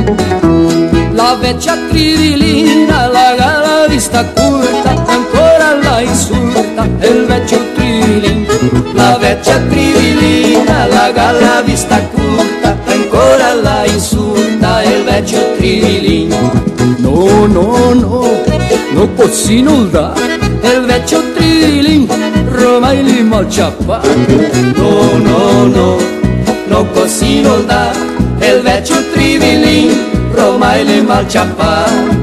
La vecchia trivilina, la vista curta, ancora la insulta, e il vecchio trivilin. La vecchia trivilina, la vista curta, ancora la insulta, e il vecchio trivilin. No, no, no, non così non dà, e il vecchio trivilin, ormai li malciappa. No, no, no, non così non dà, e il vecchio trivilin, ormai le malciappa.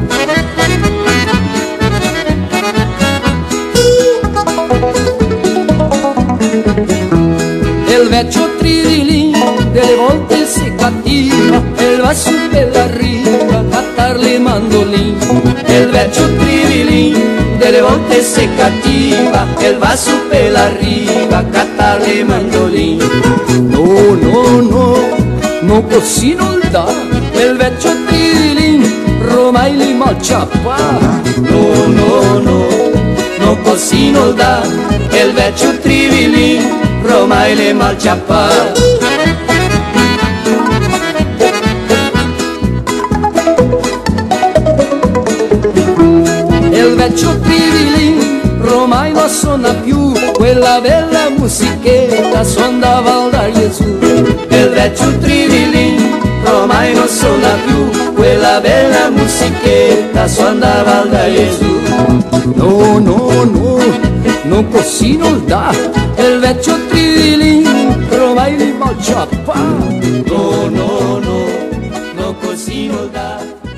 Il vecchio trivilin delle volte si cattiva e va su per la riva a cattar le mandoline. Il vecchio trivilin delle volte si cattiva e va su per la riva a cattar le mandoline. No, no, no, non così non dà, il vecchio trivilin, ormai li malciappa. No, no, no, non così non dà, il vecchio trivilin, ormai li malciappa. Il vecchio trivilin, ormai non suona più quella bella musichetta, suonava da Gesù. Il vecchio trivilin, ormai non suona più quella bella musichetta, suonava da Gesù. No, no, no, non così non dà, il vecchio trivilin, ormai li malciappa. No, no, no, non così non dà.